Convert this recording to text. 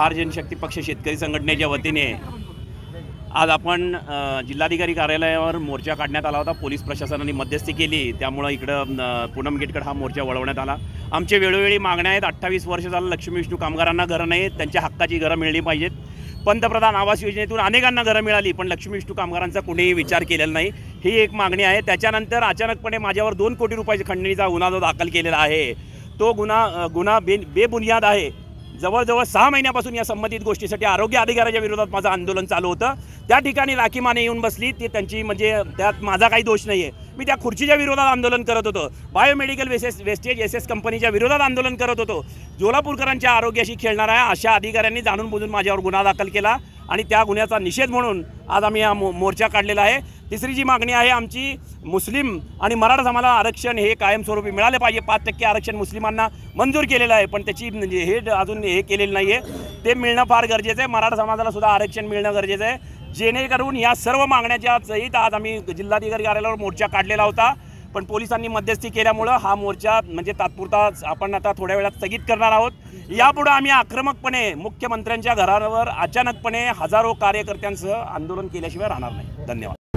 महार जनशक्ती पक्ष शेतकरी संघटनेच्या वतीने आज आपण जिल्हाधिकारी कार्यालयावर मोर्चा काढण्यात आला होता। पोलीस प्रशासनाने मध्यस्थी केली, त्यामुळे इकडं पूनम गेटकडे हा मोर्चा वळवण्यात आला। आमचे वेळोवेळी मागण्या आहेत। 28 वर्ष झालं लक्ष्मी विष्णू कामगारांना घरं नाहीत, त्यांच्या हक्काची घरं मिळली पाहिजेत। पंतप्रधान आवास योजनेतून अनेकांना घरं मिळाली, पण लक्ष्मी विष्णू कामगारांचा कुणीही विचार केलेला नाही, ही एक मागणी आहे। त्याच्यानंतर अचानकपणे माझ्यावर 2 कोटी रुपयाचा खंडणीचा गुन्हा जो दाखल केलेला आहे, तो गुन्हा बेबुनियाद आहे। जवळजवळ 6 महिन्यापासून या संबंधित गोष्टीसाठी आरोग्य अधिकाऱ्याच्या विरोधात माझं आंदोलन चालू होतं। त्या ठिकाणी राखी माने येऊन बसली, ती त्यांची म्हणजे त्यात माझा काही दोष नाही आहे। मी त्या खुर्चीच्या विरोधात आंदोलन करत होतो, बायोमेडिकल वेस्टेज एस कंपनीच्या विरोधात आंदोलन करत होतो। जोलापूरकरांच्या आरोग्याशी खेळणाऱ्या अशा अधिकाऱ्यांनी जाणून बुजून माझ्यावर गुन्हा दाखल केला आणि त्या गुन्ह्याचा निषेध म्हणून आज आम्ही हा मोर्चा काढलेला आहे। तिसरी जी मागणी आहे आमची, मुस्लिम आणि मराठा समाजाला आरक्षण हे कायमस्वरूपी मिळाले पाहिजे। 5% आरक्षण मुस्लिमांना मंजूर केलेलं आहे, पण त्याची म्हणजे हे अजून हे केलेलं नाही आहे, ते मिळणं फार गरजेचं आहे। मराठा समाजाला सुद्धा आरक्षण मिळणं गरजेचं आहे, जेणेकरून या सर्व मागण्याच्या सहित आज आम्ही जिल्हाधिकारी कार्यालयावर मोर्चा काढलेला होता। पण पोलिसांनी मध्यस्थी केल्यामुळं हा मोर्चा म्हणजे तात्पुरता आपण आता थोड्या वेळात स्थगित करणार आहोत। यापुढे आम्ही आक्रमकपणे मुख्यमंत्र्यांच्या घरावर अचानकपणे हजारो कार्यकर्त्यांसह आंदोलन केल्याशिवाय राहणार नाही। धन्यवाद।